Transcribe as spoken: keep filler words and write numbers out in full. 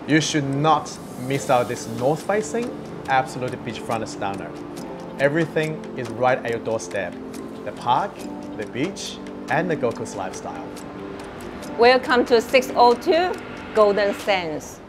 You should not miss out this north-facing, absolute beachfront stunner. Everything is right at your doorstep. The park, the beach, and the Gold Coast lifestyle. Welcome to six oh two Golden Sands.